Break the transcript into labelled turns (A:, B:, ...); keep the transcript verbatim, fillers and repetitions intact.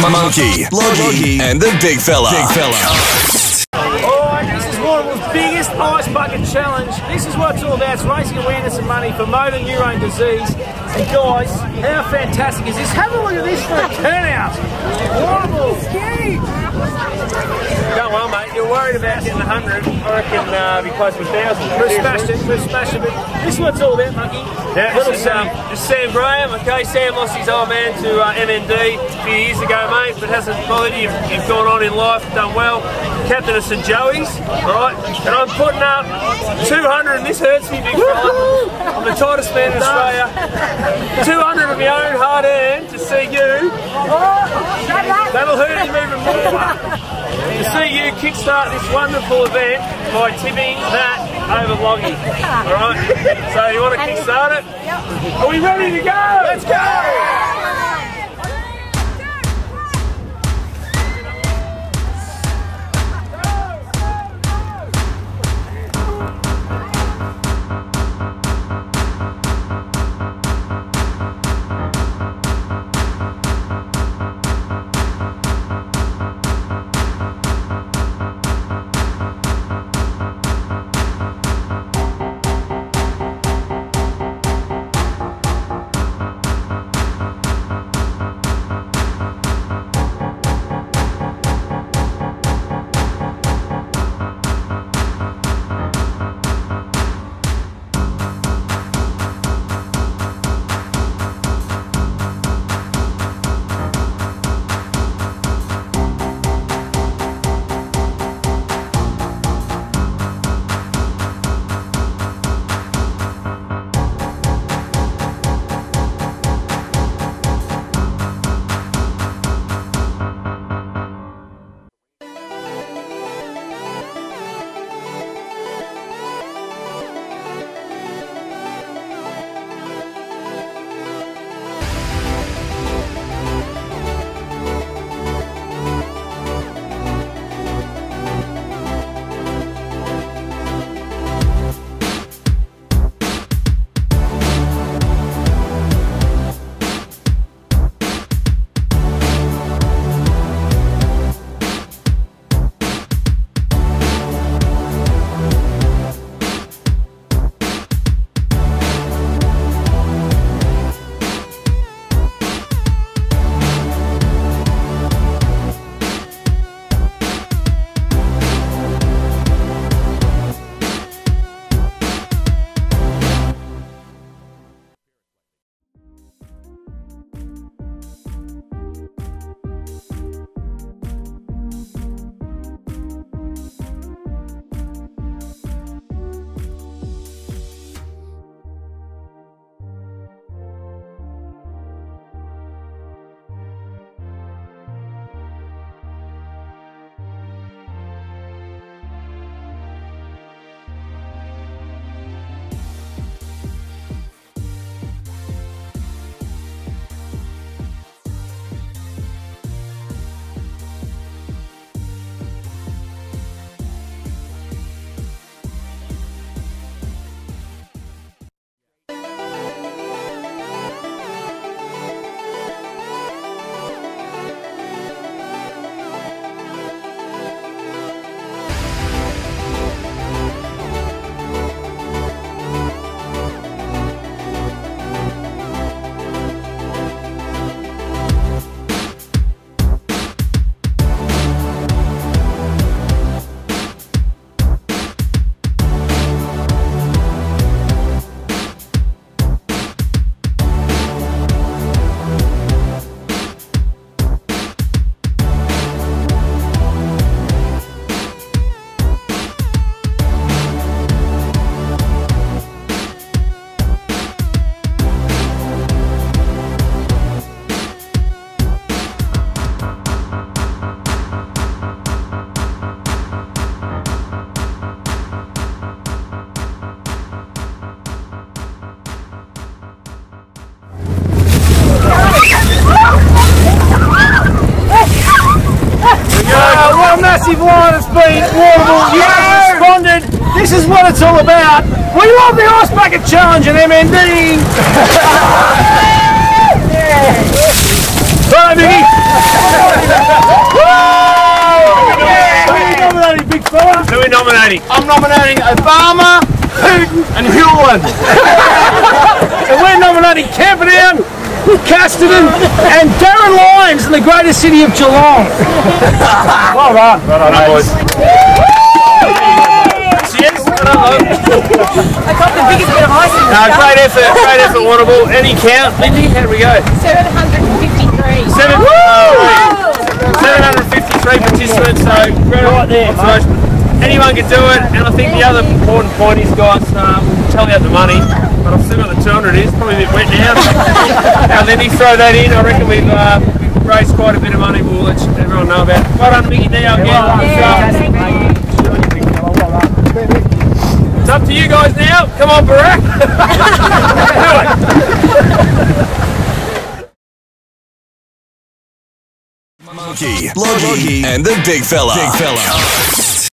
A: Monkey, Logie, and the Big Fella. Big Fella.
B: Alright, this is Warrnambool's biggest Ice Bucket Challenge. This is what it's all about. It's raising awareness and money for motor neurone disease. And guys, how fantastic is this? Have a look at this for a turnout. Warrnambool.
C: Going well, mate. You're worried about getting a hundred. I reckon uh, be close to a thousand.
B: We've smashed it, we've smashed it. This is what it's all about, Monkey.
C: Yeah, this is, um, this is Sam Graham. Okay, Sam lost his old man to uh, M N D a few years ago, mate, but hasn't bothered you. You've, you've gone on in life, done well. Captain of Saint Joey's, alright? And I'm putting up two hundred, and this hurts me, big fella. I'm the tightest man in Australia. two hundred of my own hard earned to see you. That'll hurt him even more. To see you kickstart this wonderful event by tipping that over Logie. Alright? So you want to kickstart it? Are we ready to go? Let's go!
B: massive line has been Warrnambool. You have responded. This is what it's all about. We love the Ice Bucket Challenge and M N D. Bye, Biggie.
C: nominating?
B: I'm nominating Obama, Putin, and Hewlin. And we're nominating Camperdown, Casterton, and Darren Lyons in the greatest city of Geelong. Well done.
C: Well done, boys. Cheers.
D: I got the biggest bit of ice in the
C: No,
D: sky.
C: great effort, great effort, Warrnambool. Any count, Lindy? How do we go?
D: seven hundred fifty-three.
C: Seven, seven hundred fifty-three participants, so right there. Anyone can do it, and I think the other important point is, guys, uh, we'll tell you out the money, but I've still got the two hundred. It's probably a bit wet now. Now, Lindy, throw that in. I reckon we've, uh, we've raised quite a bit of money. We'll let everyone know about it. Well done, Mickey Dio again.
D: Yeah,
C: It's up to you guys now. Come on, Barack.
A: Monkey, Bloggy, and the big fella. Big fella.